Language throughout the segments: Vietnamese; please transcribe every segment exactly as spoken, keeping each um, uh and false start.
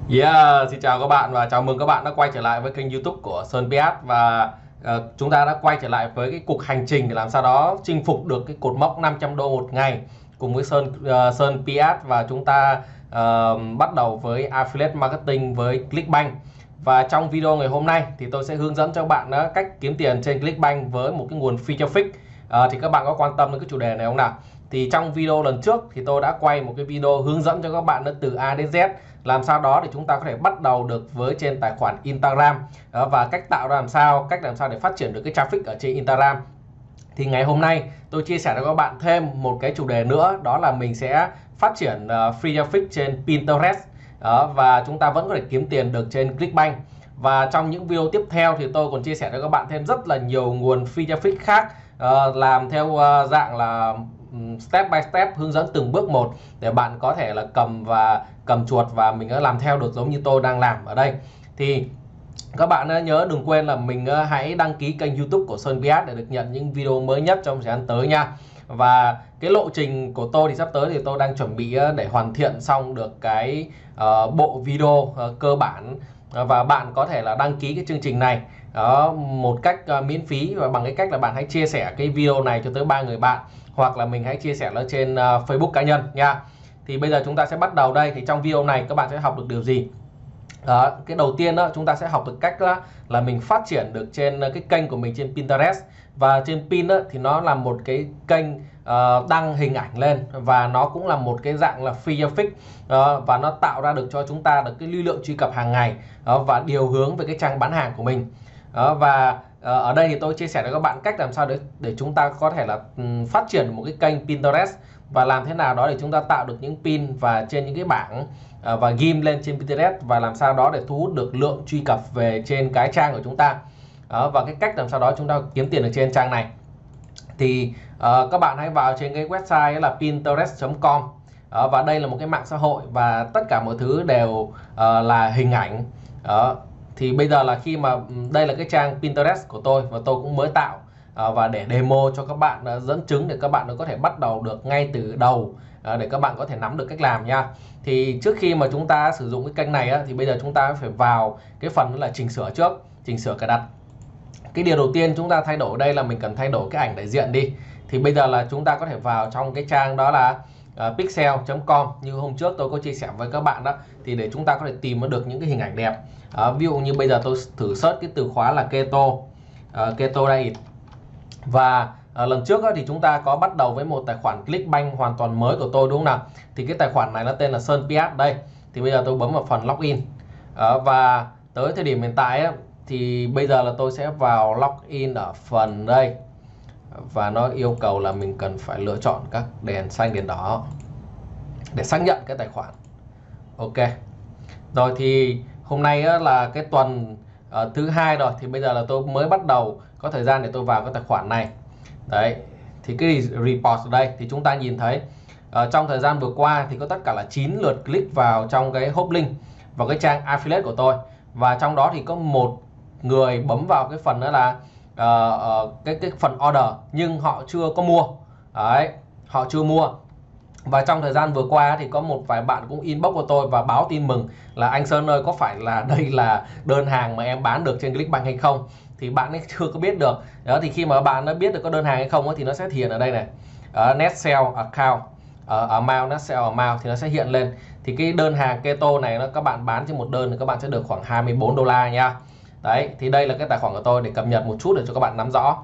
Yeah, xin chào các bạn và chào mừng các bạn đã quay trở lại với kênh YouTube của Sơn pê ét. Và ờ, chúng ta đã quay trở lại với cái cuộc hành trình để làm sao đó chinh phục được cái cột mốc năm trăm đô một ngày cùng với Sơn ờ, Sơn pê ét. Và chúng ta ờ, bắt đầu với Affiliate Marketing với Clickbank. Và trong video ngày hôm nay thì tôi sẽ hướng dẫn cho bạn đó cách kiếm tiền trên Clickbank với một cái nguồn free traffic. Ờ, thì các bạn có quan tâm đến cái chủ đề này không nào? Thì trong video lần trước thì tôi đã quay một cái video hướng dẫn cho các bạn đó từ A đến Z làm sao đó để chúng ta có thể bắt đầu được với trên tài khoản Instagram, và cách tạo ra làm sao, cách làm sao để phát triển được cái traffic ở trên Instagram. Thì ngày hôm nay tôi chia sẻ cho các bạn thêm một cái chủ đề nữa, đó là mình sẽ phát triển uh, free traffic trên Pinterest. Đó, và chúng ta vẫn có thể kiếm tiền được trên Clickbank. Và trong những video tiếp theo thì tôi còn chia sẻ cho các bạn thêm rất là nhiều nguồn free traffic khác, uh, làm theo uh, dạng là step by step, hướng dẫn từng bước một để bạn có thể là cầm và cầm chuột và mình đã làm theo được giống như tôi đang làm ở đây. Thì các bạn nhớ đừng quên là mình hãy đăng ký kênh YouTube của Sơn pê ét để được nhận những video mới nhất trong thời gian tới nha. Và cái lộ trình của tôi thì sắp tới thì tôi đang chuẩn bị để hoàn thiện xong được cái uh, bộ video uh, cơ bản, và bạn có thể là đăng ký cái chương trình này đó, một cách uh, miễn phí, và bằng cái cách là bạn hãy chia sẻ cái video này cho tới ba người bạn, hoặc là mình hãy chia sẻ nó trên uh, Facebook cá nhân nha. Thì bây giờ chúng ta sẽ bắt đầu đây. Thì trong video này các bạn sẽ học được điều gì? Đó, cái đầu tiên đó chúng ta sẽ học được cách là, là mình phát triển được trên cái kênh của mình trên Pinterest. Và trên Pin đó, thì nó là một cái kênh uh, đăng hình ảnh lên, và nó cũng là một cái dạng là free traffic, uh, và nó tạo ra được cho chúng ta được cái lưu lượng truy cập hàng ngày, uh, và điều hướng về cái trang bán hàng của mình. Uh, và uh, ở đây thì tôi chia sẻ với các bạn cách làm sao để để chúng ta có thể là um, phát triển một cái kênh Pinterest, và làm thế nào đó để chúng ta tạo được những pin và trên những cái bảng uh, và ghim lên trên Pinterest, và làm sao đó để thu hút được lượng truy cập về trên cái trang của chúng ta. Đó, và cái cách làm sao đó chúng ta kiếm tiền được trên trang này. Thì uh, các bạn hãy vào trên cái website là pinterest chấm com. uh, và đây là một cái mạng xã hội và tất cả mọi thứ đều uh, là hình ảnh. uh, thì bây giờ là khi mà đây là cái trang Pinterest của tôi và tôi cũng mới tạo, uh, và để demo cho các bạn uh, dẫn chứng để các bạn có thể bắt đầu được ngay từ đầu, uh, để các bạn có thể nắm được cách làm nha. Thì trước khi mà chúng ta sử dụng cái kênh này á, thì bây giờ chúng ta phải vào cái phần là chỉnh sửa trước, chỉnh sửa cài đặt. Cái điều đầu tiên chúng ta thay đổi đây là mình cần thay đổi cái ảnh đại diện đi. Thì bây giờ là chúng ta có thể vào trong cái trang đó là uh, pixel chấm com như hôm trước tôi có chia sẻ với các bạn đó, thì để chúng ta có thể tìm được những cái hình ảnh đẹp. Uh, ví dụ như bây giờ tôi thử search cái từ khóa là keto, uh, keto diet. Và uh, lần trước đó, thì chúng ta có bắt đầu với một tài khoản Clickbank hoàn toàn mới của tôi, đúng không nào? Thì cái tài khoản này nó tên là Sơn pê ét đây. Thì bây giờ tôi bấm vào phần login, uh, và tới thời điểm hiện tại ấy, thì bây giờ là tôi sẽ vào login ở phần đây, và nó yêu cầu là mình cần phải lựa chọn các đèn xanh đèn đỏ để xác nhận cái tài khoản. Ok rồi, thì hôm nay là cái tuần uh, thứ hai rồi, thì bây giờ là tôi mới bắt đầu có thời gian để tôi vào cái tài khoản này. Đấy, thì cái report ở đây thì chúng ta nhìn thấy uh, trong thời gian vừa qua thì có tất cả là chín lượt click vào trong cái hop link vào cái trang affiliate của tôi, và trong đó thì có một người bấm vào cái phần đó là uh, uh, cái cái phần order nhưng họ chưa có mua. Đấy, họ chưa mua. Và trong thời gian vừa qua thì có một vài bạn cũng inbox của tôi và báo tin mừng là anh Sơn ơi, có phải là đây là đơn hàng mà em bán được trên Clickbank hay không? Thì bạn ấy chưa có biết được. Đó, thì khi mà bạn đã biết được có đơn hàng hay không thì nó sẽ hiện ở đây này, uh, net sell account, uh, amount, net sell amount thì nó sẽ hiện lên. Thì cái đơn hàng keto này nó các bạn bán trên một đơn thì các bạn sẽ được khoảng hai mươi bốn đô la nha. Đấy, thì đây là cái tài khoản của tôi để cập nhật một chút để cho các bạn nắm rõ.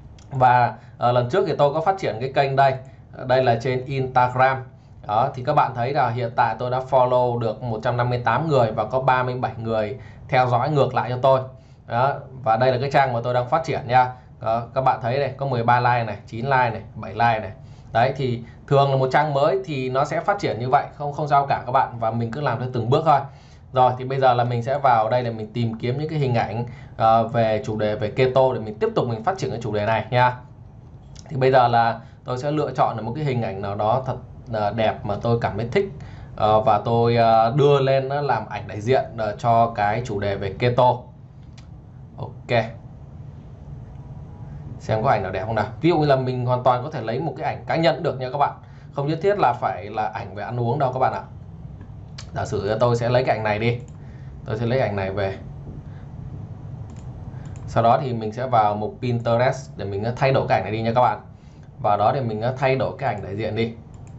Và uh, lần trước thì tôi có phát triển cái kênh đây, đây là trên Instagram. Đó, thì các bạn thấy là hiện tại tôi đã follow được một trăm năm mươi tám người và có ba mươi bảy người theo dõi ngược lại cho tôi. Đó, và đây là cái trang mà tôi đang phát triển nha. Đó, các bạn thấy này, có mười ba like này, chín like này, bảy like này. Đấy, thì thường là một trang mới thì nó sẽ phát triển như vậy, không không sao cả các bạn, và mình cứ làm theo từng bước thôi. Rồi, thì bây giờ là mình sẽ vào đây để mình tìm kiếm những cái hình ảnh uh, về chủ đề về keto để mình tiếp tục mình phát triển cái chủ đề này nha. Thì bây giờ là tôi sẽ lựa chọn một cái hình ảnh nào đó thật uh, đẹp mà tôi cảm thấy thích, uh, và tôi uh, đưa lên uh, làm ảnh đại diện uh, cho cái chủ đề về keto. Ok, xem có ảnh nào đẹp không nào. Ví dụ như là mình hoàn toàn có thể lấy một cái ảnh cá nhân được nha các bạn, không nhất thiết là phải là ảnh về ăn uống đâu các bạn ạ. Giả sử tôi sẽ lấy cái ảnh này đi, tôi sẽ lấy ảnh này về, sau đó thì mình sẽ vào mục Pinterest để mình thay đổi cái ảnh này đi nha các bạn. Vào đó thì mình thay đổi cái ảnh đại diện đi.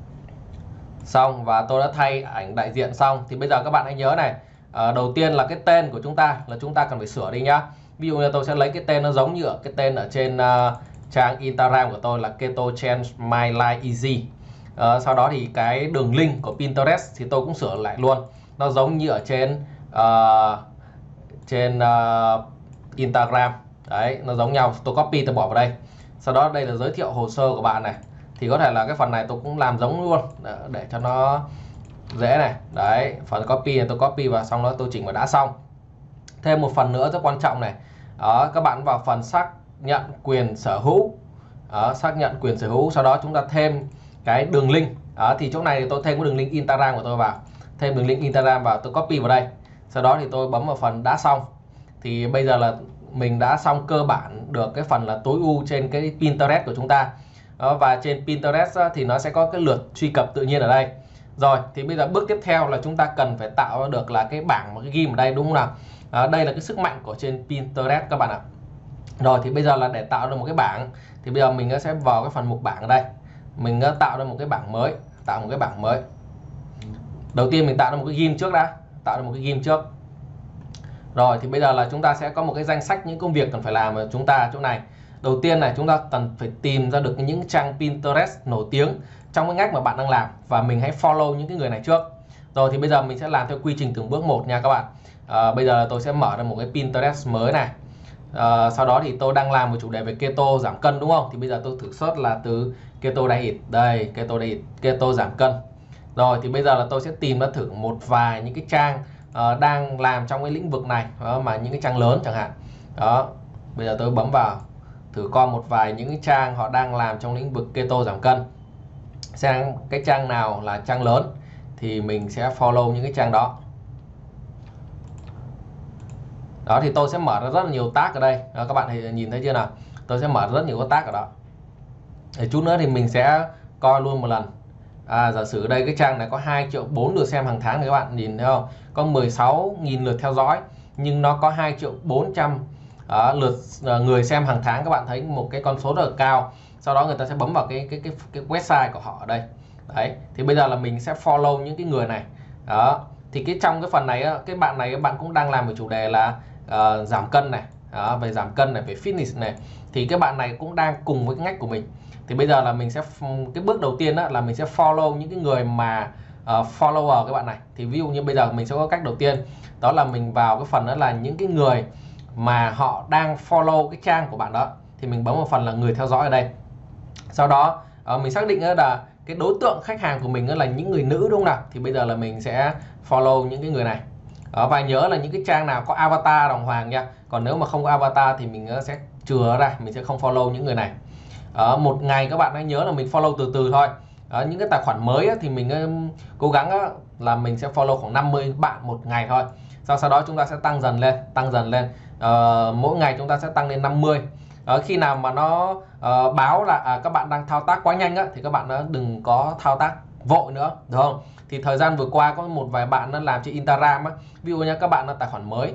Xong, và tôi đã thay ảnh đại diện xong thì bây giờ các bạn hãy nhớ này, à, đầu tiên là cái tên của chúng ta là chúng ta cần phải sửa đi nhá. Ví dụ như tôi sẽ lấy cái tên nó giống như ở cái tên ở trên uh, trang Instagram của tôi là Keto Change My Life Easy. Uh, sau đó thì cái đường link của Pinterest thì tôi cũng sửa lại luôn, nó giống như ở trên uh, trên uh, Instagram đấy, nó giống nhau. Tôi copy tôi bỏ vào đây. Sau đó đây là giới thiệu hồ sơ của bạn này, thì có thể là cái phần này tôi cũng làm giống luôn để cho nó dễ này. Đấy, phần copy này tôi copy vào, xong đó tôi chỉnh và đã xong. Thêm một phần nữa rất quan trọng này, đó, các bạn vào phần xác nhận quyền sở hữu. Đó, xác nhận quyền sở hữu, sau đó chúng ta thêm cái đường link. Đó, thì chỗ này thì tôi thêm cái đường link Instagram của tôi vào, thêm đường link Instagram vào, tôi copy vào đây. Sau đó thì tôi bấm vào phần đã xong. Thì bây giờ là mình đã xong cơ bản được cái phần là tối ưu trên cái Pinterest của chúng ta. Đó, và trên Pinterest thì nó sẽ có cái lượt truy cập tự nhiên ở đây. Rồi thì bây giờ bước tiếp theo là chúng ta cần phải tạo được là cái bảng một cái ghim ở đây, đúng không nào? Đó, đây là cái sức mạnh của trên Pinterest các bạn ạ. Rồi thì bây giờ là để tạo được một cái bảng thì bây giờ mình sẽ vào cái phần mục bảng ở đây, mình tạo ra một cái bảng mới, tạo một cái bảng mới. Đầu tiên mình tạo ra một cái ghim trước đã, tạo ra một cái ghim trước. Rồi thì bây giờ là chúng ta sẽ có một cái danh sách những công việc cần phải làm ở chúng ta chỗ này. Đầu tiên này chúng ta cần phải tìm ra được những trang Pinterest nổi tiếng trong cái ngách mà bạn đang làm, và mình hãy follow những cái người này trước. Rồi thì bây giờ mình sẽ làm theo quy trình từng bước một nha các bạn. À, bây giờ tôi sẽ mở ra một cái Pinterest mới này. À, sau đó thì tôi đang làm một chủ đề về keto giảm cân đúng không? Thì bây giờ tôi thử search là từ keto diet, đây keto diet, keto giảm cân. Rồi thì bây giờ là tôi sẽ tìm ra thử một vài những cái trang uh, đang làm trong cái lĩnh vực này, đó, mà những cái trang lớn chẳng hạn. Đó, bây giờ tôi bấm vào thử coi một vài những cái trang họ đang làm trong lĩnh vực keto giảm cân, xem cái trang nào là trang lớn thì mình sẽ follow những cái trang đó. Đó thì tôi sẽ mở ra rất là nhiều tag ở đây. Đó, các bạn thì nhìn thấy chưa nào? Tôi sẽ mở rất nhiều cái tag ở đó. Để chút nữa thì mình sẽ coi luôn một lần. À, giả sử đây cái trang này có hai triệu bốn lượt xem hàng tháng này, các bạn nhìn thấy không? Có mười sáu nghìn lượt theo dõi nhưng nó có hai triệu bốn trăm uh, lượt uh, người xem hàng tháng. Các bạn thấy một cái con số rất là cao. Sau đó người ta sẽ bấm vào cái cái cái cái website của họ ở đây. Đấy, thì bây giờ là mình sẽ follow những cái người này. Đó, thì cái trong cái phần này cái bạn này các bạn cũng đang làm về chủ đề là uh, giảm cân này. Đó, về giảm cân này, về fitness này, thì các bạn này cũng đang cùng với cái ngách của mình. Thì bây giờ là mình sẽ, cái bước đầu tiên đó là mình sẽ follow những cái người mà uh, follower các bạn này. Thì ví dụ như bây giờ mình sẽ có cách đầu tiên, đó là mình vào cái phần đó là những cái người mà họ đang follow cái trang của bạn đó, thì mình bấm vào phần là người theo dõi ở đây. Sau đó uh, mình xác định là cái đối tượng khách hàng của mình là những người nữ, đúng không nào? Thì bây giờ là mình sẽ follow những cái người này. Đó, và nhớ là những cái trang nào có avatar đàng hoàng nha. Còn nếu mà không có avatar thì mình sẽ chừa ra, mình sẽ không follow những người này. Ở một ngày các bạn hãy nhớ là mình follow từ từ thôi. Ở những cái tài khoản mới thì mình cố gắng là mình sẽ follow khoảng năm mươi bạn một ngày thôi. Sau sau đó chúng ta sẽ tăng dần lên, tăng dần lên. À, mỗi ngày chúng ta sẽ tăng lên năm mươi. Ở khi nào mà nó uh, báo là à, các bạn đang thao tác quá nhanh á, thì các bạn đừng có thao tác vội nữa, được không? Thì thời gian vừa qua có một vài bạn nó làm trên Instagram á, ví dụ như các bạn là tài khoản mới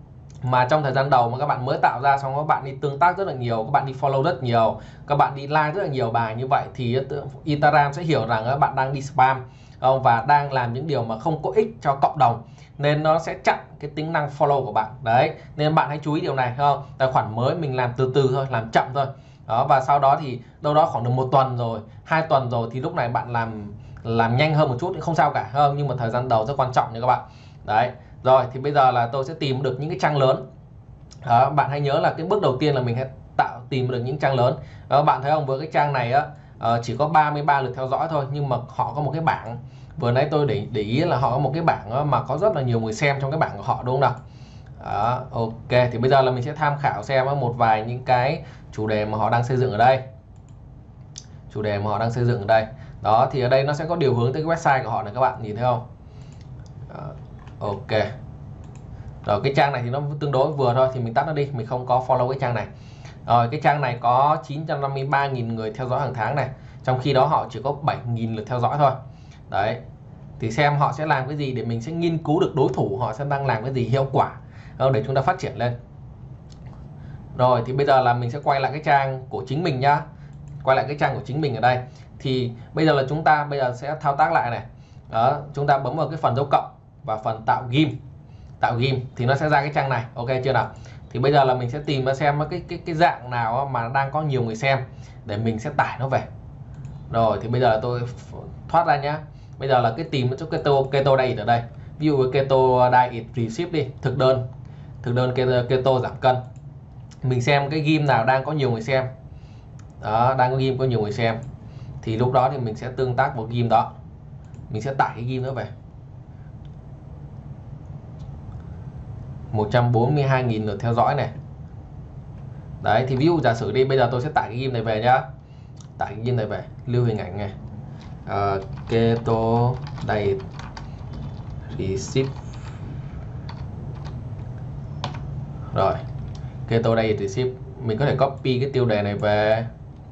mà trong thời gian đầu mà các bạn mới tạo ra, xong các bạn đi tương tác rất là nhiều, các bạn đi follow rất nhiều, các bạn đi like rất là nhiều bài như vậy, thì Instagram sẽ hiểu rằng các bạn đang đi spam và đang làm những điều mà không có ích cho cộng đồng, nên nó sẽ chặn cái tính năng follow của bạn. Đấy, nên bạn hãy chú ý điều này, không? Tài khoản mới mình làm từ từ thôi, làm chậm thôi. Đó, và sau đó thì đâu đó khoảng được một tuần rồi, hai tuần rồi thì lúc này bạn làm làm nhanh hơn một chút thì không sao cả, không? Nhưng mà thời gian đầu rất quan trọng nha các bạn. Đấy. Rồi thì bây giờ là tôi sẽ tìm được những cái trang lớn. Đó, bạn hãy nhớ là cái bước đầu tiên là mình hãy tạo tìm được những trang lớn. Đó, bạn thấy không, với cái trang này á uh, chỉ có ba mươi ba lượt theo dõi thôi, nhưng mà họ có một cái bảng. Vừa nãy tôi để, để ý là họ có một cái bảng mà có rất là nhiều người xem trong cái bảng của họ, đúng không nào? Đó, ok, thì bây giờ là mình sẽ tham khảo xem một vài những cái chủ đề mà họ đang xây dựng ở đây. Chủ đề mà họ đang xây dựng ở đây. Đó, thì ở đây nó sẽ có điều hướng tới cái website của họ này, các bạn nhìn thấy không? Đó, ok. Rồi cái trang này thì nó tương đối vừa thôi, thì mình tắt nó đi, mình không có follow cái trang này. Rồi cái trang này có chín trăm năm mươi ba nghìn người theo dõi hàng tháng này, trong khi đó họ chỉ có bảy nghìn lượt theo dõi thôi. Đấy. thì xem họ sẽ làm cái gì để mình sẽ nghiên cứu được đối thủ họ sẽ đang làm cái gì hiệu quả để chúng ta phát triển lên. Rồi thì bây giờ là mình sẽ quay lại cái trang của chính mình nhá, quay lại cái trang của chính mình ở đây. Thì bây giờ là chúng ta bây giờ sẽ thao tác lại này. Đó, chúng ta bấm vào cái phần dấu cộng và phần tạo ghim, tạo ghim thì nó sẽ ra cái trang này, ok chưa nào? Thì bây giờ là mình sẽ tìm ra xem cái cái cái dạng nào mà đang có nhiều người xem để mình sẽ tải nó về. Rồi thì bây giờ là tôi thoát ra nhá. Bây giờ là cái tìm chỗ keto keto diet ở đây. Ví dụ keto diet recipe đi, thực đơn, thực đơn keto, keto giảm cân. Mình xem cái ghim nào đang có nhiều người xem. Đó, đang có ghim có nhiều người xem. Thì lúc đó thì mình sẽ tương tác một ghim đó. Mình sẽ tải cái ghim nữa về. một trăm bốn mươi hai nghìn lượt theo dõi này. Đấy thì ví dụ giả sử đi, bây giờ tôi sẽ tải cái ghim này về nhá. Tải cái ghim này về, lưu hình ảnh này. Uh, keto diet recipe. Rồi, keto diet recipe, mình có thể copy cái tiêu đề này về.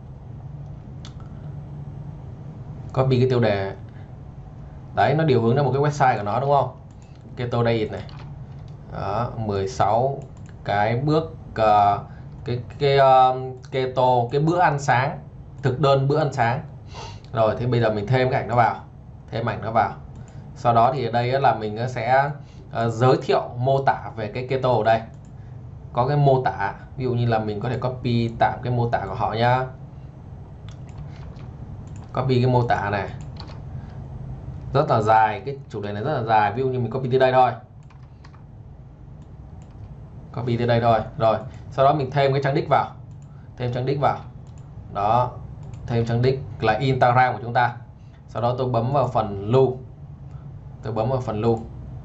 Copy cái tiêu đề. Đấy, nó điều hướng đến một cái website của nó đúng không? Keto diet này. Đó, mười sáu cái bước uh, cái cái uh, keto, cái bữa ăn sáng, thực đơn bữa ăn sáng. Rồi thì bây giờ mình thêm cái ảnh nó vào, thêm ảnh nó vào. Sau đó thì ở đây là mình sẽ uh, giới thiệu mô tả về cái keto ở đây. Có cái mô tả, ví dụ như là mình có thể copy tạm cái mô tả của họ nhá. Copy cái mô tả này. Rất là dài, cái chủ đề này rất là dài, ví dụ như mình copy tới đây thôi. Copy tới đây thôi. Rồi, sau đó mình thêm cái trang đích vào. Thêm trang đích vào. Đó, thêm trang đích là Instagram của chúng ta. Sau đó tôi bấm vào phần lưu. Tôi bấm vào phần lưu.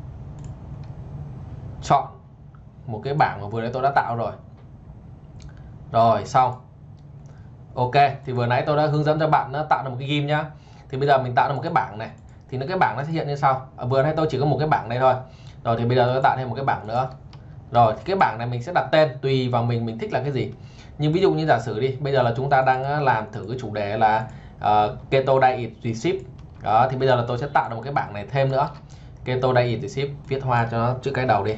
Chọn một cái bảng mà vừa nãy tôi đã tạo rồi. Rồi, xong. Ok, thì vừa nãy tôi đã hướng dẫn cho bạn nó tạo ra một cái ghim nhá. Thì bây giờ mình tạo ra một cái bảng này. Thì nó cái bảng nó sẽ hiện như sau. Ở vừa nãy tôi chỉ có một cái bảng này thôi. Rồi thì bây giờ tôi tạo thêm một cái bảng nữa. Rồi thì cái bảng này mình sẽ đặt tên tùy vào mình mình thích là cái gì. Nhưng ví dụ như giả sử đi, bây giờ là chúng ta đang làm thử cái chủ đề là uh, keto diet recipe. Đó thì bây giờ là tôi sẽ tạo ra một cái bảng này thêm nữa. Keto diet recipe, viết hoa cho nó chữ cái đầu đi.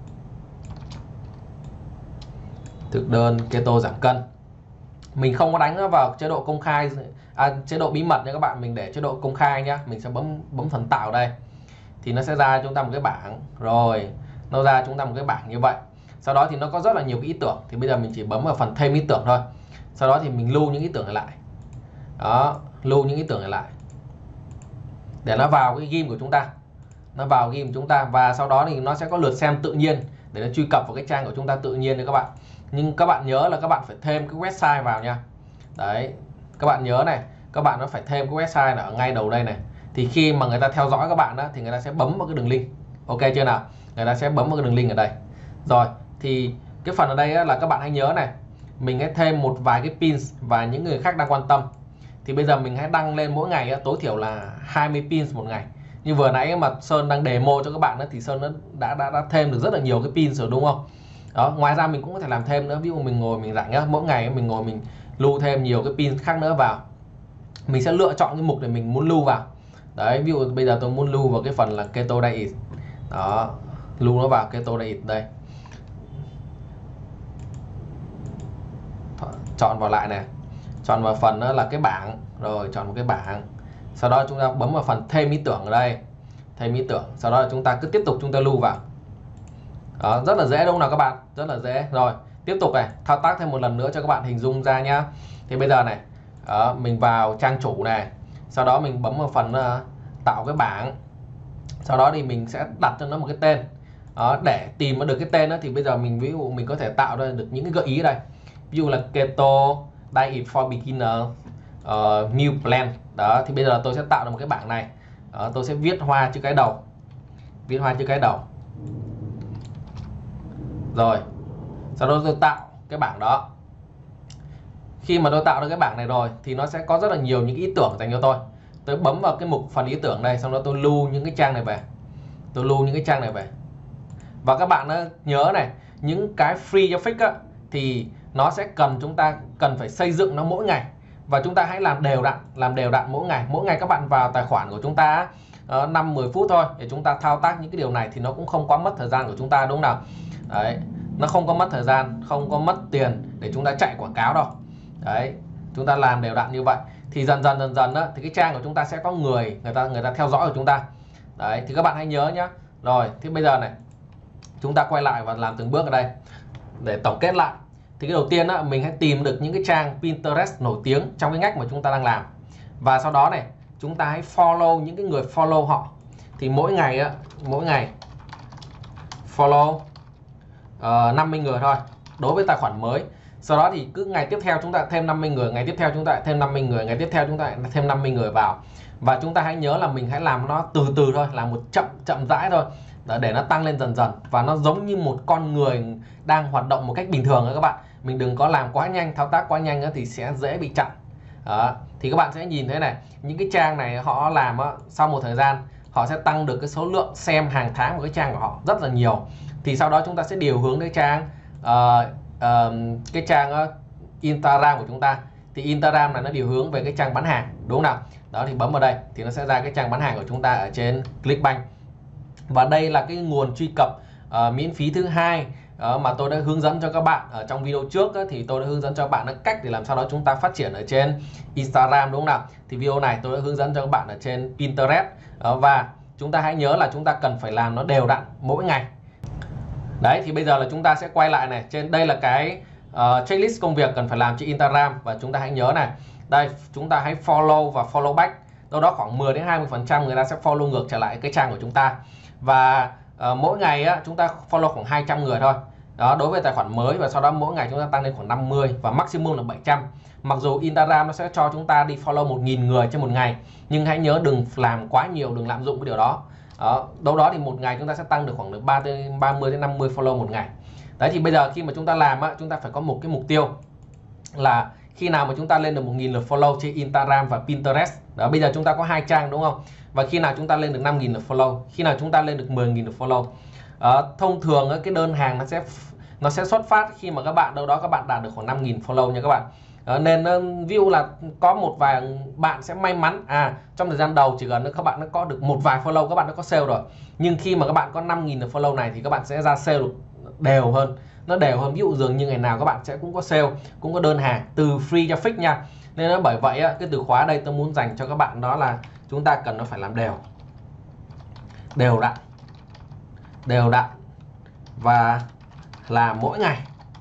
Thực đơn keto giảm cân. Mình không có đánh nó vào chế độ công khai, à, chế độ bí mật nha các bạn, mình để chế độ công khai nhá. Mình sẽ bấm bấm phần tạo đây. Thì nó sẽ ra chúng ta một cái bảng. Rồi, nó ra chúng ta một cái bảng như vậy. Sau đó thì nó có rất là nhiều cái ý tưởng. Thì bây giờ mình chỉ bấm vào phần thêm ý tưởng thôi. Sau đó thì mình lưu những ý tưởng này lại. Đó, lưu những ý tưởng này lại. Để nó vào cái ghim của chúng ta. Nó vào ghim của chúng ta. Và sau đó thì nó sẽ có lượt xem tự nhiên. Để nó truy cập vào cái trang của chúng ta tự nhiên đấy các bạn. Nhưng các bạn nhớ là các bạn phải thêm cái website vào nha. Đấy, các bạn nhớ này. Các bạn nó phải thêm cái website ở ngay đầu đây này. Thì khi mà người ta theo dõi các bạn đó, thì người ta sẽ bấm vào cái đường link. Ok chưa nào? Người ta sẽ bấm vào cái đường link ở đây. Rồi, thì cái phần ở đây là các bạn hãy nhớ này. Mình hãy thêm một vài cái pins và những người khác đang quan tâm. Thì bây giờ mình hãy đăng lên mỗi ngày tối thiểu là hai mươi pins một ngày. Như vừa nãy mà Sơn đang demo cho các bạn đó, thì Sơn đã, đã, đã, đã thêm được rất là nhiều cái pins rồi đúng không? Đó, ngoài ra mình cũng có thể làm thêm nữa. Ví dụ mình ngồi mình rảnh á, mỗi ngày mình ngồi mình lưu thêm nhiều cái pin khác nữa vào. Mình sẽ lựa chọn cái mục để mình muốn lưu vào. Đấy, ví dụ bây giờ tôi muốn lưu vào cái phần là keto diet. Đó, lưu nó vào keto diet đây. Chọn vào lại này. Chọn vào phần đó là cái bảng. Rồi, chọn một cái bảng. Sau đó chúng ta bấm vào phần thêm ý tưởng ở đây. Thêm ý tưởng. Sau đó chúng ta cứ tiếp tục chúng ta lưu vào. Đó, rất là dễ đúng không nào các bạn? Rất là dễ. Rồi, tiếp tục này, thao tác thêm một lần nữa cho các bạn hình dung ra nhá. Thì bây giờ này, đó, mình vào trang chủ này. Sau đó mình bấm vào phần uh, tạo cái bảng. Sau đó thì mình sẽ đặt cho nó một cái tên. Đó, để tìm được cái tên đó thì bây giờ mình ví dụ mình có thể tạo ra được những cái gợi ý ở đây. Ví dụ là keto diet for beginner, uh, meal plan. Đó thì bây giờ tôi sẽ tạo ra một cái bảng này. Đó, tôi sẽ viết hoa chữ cái đầu. Viết hoa chữ cái đầu. Rồi, sau đó tôi tạo cái bảng đó. Khi mà tôi tạo ra cái bảng này rồi thì nó sẽ có rất là nhiều những ý tưởng dành cho tôi. Tôi bấm vào cái mục phần ý tưởng đây, sau đó tôi lưu những cái trang này về. Tôi lưu những cái trang này về. Và các bạn nhớ này, những cái free traffic á, thì nó sẽ cần chúng ta cần phải xây dựng nó mỗi ngày. Và chúng ta hãy làm đều đặn, làm đều đặn mỗi ngày. Mỗi ngày các bạn vào tài khoản của chúng ta uh, năm mười phút thôi để chúng ta thao tác những cái điều này, thì nó cũng không quá mất thời gian của chúng ta, đúng không nào? Đấy, nó không có mất thời gian, không có mất tiền để chúng ta chạy quảng cáo đâu. Đấy, chúng ta làm đều đặn như vậy thì dần dần dần dần đó, thì cái trang của chúng ta sẽ có người người ta người ta theo dõi của chúng ta. Đấy, thì các bạn hãy nhớ nhá. Rồi, thì bây giờ này chúng ta quay lại và làm từng bước ở đây để tổng kết lại. Thì cái đầu tiên đó, mình hãy tìm được những cái trang Pinterest nổi tiếng trong cái ngách mà chúng ta đang làm, và sau đó này chúng ta hãy follow những cái người follow họ. Thì mỗi ngày á, mỗi ngày follow uh, năm mươi người thôi đối với tài khoản mới. Sau đó thì cứ ngày tiếp theo chúng ta thêm năm mươi người, ngày tiếp theo chúng ta thêm năm mươi người, ngày tiếp theo chúng ta thêm năm mươi người vào. Và chúng ta hãy nhớ là mình hãy làm nó từ từ thôi, làm một chậm chậm rãi thôi, để nó tăng lên dần dần, và nó giống như một con người đang hoạt động một cách bình thường đó các bạn. Mình đừng có làm quá nhanh, thao tác quá nhanh thì sẽ dễ bị chặn. Đó. Thì các bạn sẽ nhìn thấy này, những cái trang này họ làm đó, sau một thời gian họ sẽ tăng được cái số lượng xem hàng tháng của cái trang của họ rất là nhiều. Thì sau đó chúng ta sẽ điều hướng đến trang uh, uh, cái trang uh, Instagram của chúng ta. Thì Instagram này nó điều hướng về cái trang bán hàng, đúng không nào? Đó, thì bấm vào đây thì nó sẽ ra cái trang bán hàng của chúng ta ở trên Clickbank. Và đây là cái nguồn truy cập uh, miễn phí thứ hai uh, mà tôi đã hướng dẫn cho các bạn ở trong video trước. uh, Thì tôi đã hướng dẫn cho các bạn cách để làm sao đó chúng ta phát triển ở trên Instagram, đúng không nào? Thì video này tôi đã hướng dẫn cho các bạn ở trên Pinterest. uh, Và chúng ta hãy nhớ là chúng ta cần phải làm nó đều đặn mỗi ngày. Đấy, thì bây giờ là chúng ta sẽ quay lại này. Trên đây là cái uh, checklist công việc cần phải làm trên Instagram. Và chúng ta hãy nhớ này, đây chúng ta hãy follow và follow back. Đâu đó khoảng mười đến hai mươi phần trăm người ta sẽ follow ngược trở lại cái trang của chúng ta. Và uh, mỗi ngày á, chúng ta follow khoảng hai trăm người thôi. Đó, đối với tài khoản mới. Và sau đó mỗi ngày chúng ta tăng lên khoảng năm mươi và maximum là bảy trăm. Mặc dù Instagram nó sẽ cho chúng ta đi follow một nghìn người trên một ngày, nhưng hãy nhớ đừng làm quá nhiều, đừng lạm dụng cái điều đó. Đó, đâu đó thì một ngày chúng ta sẽ tăng được khoảng được ba mươi đến năm mươi follow một ngày. Đấy, thì bây giờ khi mà chúng ta làm á, chúng ta phải có một cái mục tiêu là khi nào mà chúng ta lên được một nghìn lượt follow trên Instagram và Pinterest. Đó, bây giờ chúng ta có hai trang, đúng không? Và khi nào chúng ta lên được năm nghìn lượt follow, khi nào chúng ta lên được mười nghìn lượt follow. À, thông thường cái đơn hàng nó sẽ nó sẽ xuất phát khi mà các bạn đâu đó các bạn đạt được khoảng năm nghìn follow nha các bạn. À, nên ví dụ là có một vài bạn sẽ may mắn à trong thời gian đầu chỉ cần các bạn nó có được một vài follow các bạn đã có sale rồi. Nhưng khi mà các bạn có năm nghìn lượt follow này thì các bạn sẽ ra sale được đều hơn, nó đều hơn. Ví dụ dường như ngày nào các bạn sẽ cũng có sale, cũng có đơn hàng từ free cho fix nha. Nên bởi vậy cái từ khóa đây tôi muốn dành cho các bạn đó là chúng ta cần nó phải làm đều, đều đặn, đều đặn và làm mỗi ngày,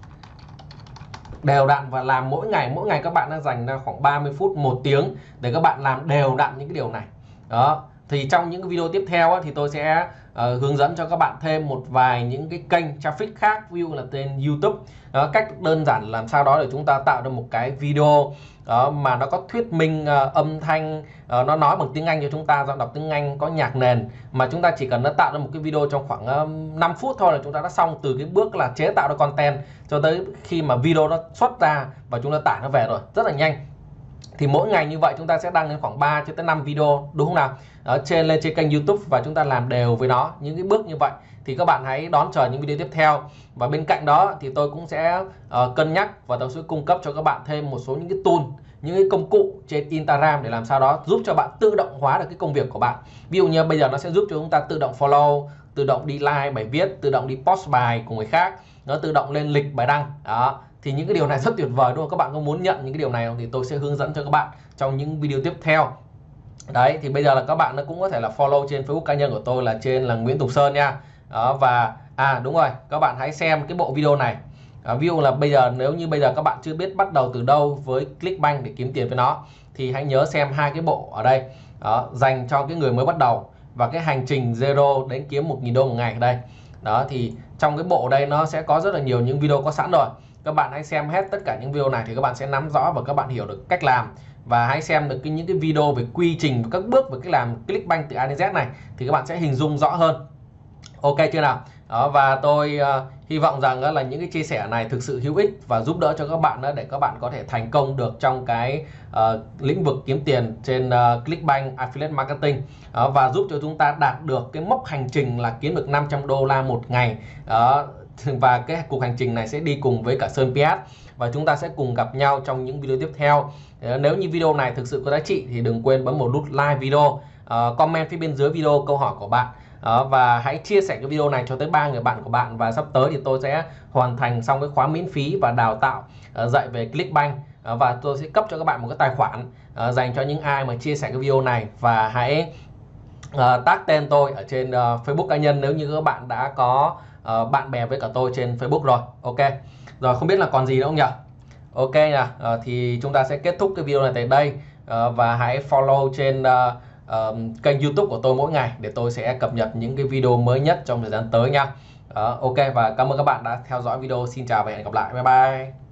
đều đặn và làm mỗi ngày. Mỗi ngày các bạn đã dành ra khoảng ba mươi phút, một tiếng để các bạn làm đều đặn những cái điều này. Đó, thì trong những cái video tiếp theo á, thì tôi sẽ uh, hướng dẫn cho các bạn thêm một vài những cái kênh traffic khác, ví dụ là trên YouTube. Đó, cách đơn giản làm sao đó để chúng ta tạo ra một cái video đó mà nó có thuyết minh uh, âm thanh, uh, nó nói bằng tiếng Anh cho chúng ta, giọng đọc tiếng Anh, có nhạc nền, mà chúng ta chỉ cần nó tạo ra một cái video trong khoảng uh, năm phút thôi là chúng ta đã xong từ cái bước là chế tạo ra content cho tới khi mà video nó xuất ra và chúng ta tải nó về rồi, rất là nhanh. Thì mỗi ngày như vậy chúng ta sẽ đăng lên khoảng ba cho tới năm video, đúng không nào? Đó, trên lên trên kênh YouTube và chúng ta làm đều với nó những cái bước như vậy. Thì các bạn hãy đón chờ những video tiếp theo. Và bên cạnh đó thì tôi cũng sẽ uh, cân nhắc và tôi sẽ cung cấp cho các bạn thêm một số những cái tool, những cái công cụ trên Instagram để làm sao đó giúp cho bạn tự động hóa được cái công việc của bạn. Ví dụ như bây giờ nó sẽ giúp cho chúng ta tự động follow, tự động đi like bài viết, tự động đi post bài cùng người khác, nó tự động lên lịch bài đăng. Đó, thì những cái điều này rất tuyệt vời, đúng không? Các bạn có muốn nhận những cái điều này không? Thì tôi sẽ hướng dẫn cho các bạn trong những video tiếp theo. Đấy, thì bây giờ là các bạn nó cũng có thể là follow trên Facebook cá nhân của tôi là trên là Nguyễn Tùng Sơn nha. Đó, và à đúng rồi, các bạn hãy xem cái bộ video này. À, ví dụ là bây giờ nếu như bây giờ các bạn chưa biết bắt đầu từ đâu với Clickbank để kiếm tiền với nó, thì hãy nhớ xem hai cái bộ ở đây. Đó, dành cho cái người mới bắt đầu và cái hành trình zero đến kiếm một nghìn đô một ngày ở đây. Đó, thì trong cái bộ đây nó sẽ có rất là nhiều những video có sẵn rồi. Các bạn hãy xem hết tất cả những video này thì các bạn sẽ nắm rõ và các bạn hiểu được cách làm. Và hãy xem được cái, những cái video về quy trình và các bước về cái làm Clickbank từ A đến Z này thì các bạn sẽ hình dung rõ hơn. Ok chưa nào? Đó, và tôi uh, hy vọng rằng uh, là những cái chia sẻ này thực sự hữu ích và giúp đỡ cho các bạn uh, để các bạn có thể thành công được trong cái uh, lĩnh vực kiếm tiền trên uh, Clickbank Affiliate Marketing, uh, và giúp cho chúng ta đạt được cái mốc hành trình là kiếm được năm trăm đô la một ngày. Uh, và cái cuộc hành trình này sẽ đi cùng với cả Sơn pê ét và chúng ta sẽ cùng gặp nhau trong những video tiếp theo. Nếu như video này thực sự có giá trị thì đừng quên bấm một nút like video uh, comment phía bên dưới video câu hỏi của bạn. Đó, và hãy chia sẻ cái video này cho tới ba người bạn của bạn, và sắp tới thì tôi sẽ hoàn thành xong cái khóa miễn phí và đào tạo uh, dạy về Clickbank, uh, và tôi sẽ cấp cho các bạn một cái tài khoản uh, dành cho những ai mà chia sẻ cái video này. Và hãy uh, tag tên tôi ở trên uh, Facebook cá nhân nếu như các bạn đã có uh, bạn bè với cả tôi trên Facebook rồi. Ok rồi, không biết là còn gì nữa không nhỉ? Ok nè, uh, thì chúng ta sẽ kết thúc cái video này tại đây, uh, và hãy follow trên uh, Uh, kênh YouTube của tôi mỗi ngày để tôi sẽ cập nhật những cái video mới nhất trong thời gian tới nha. Uh, ok, và cảm ơn các bạn đã theo dõi video. Xin chào và hẹn gặp lại. Bye bye.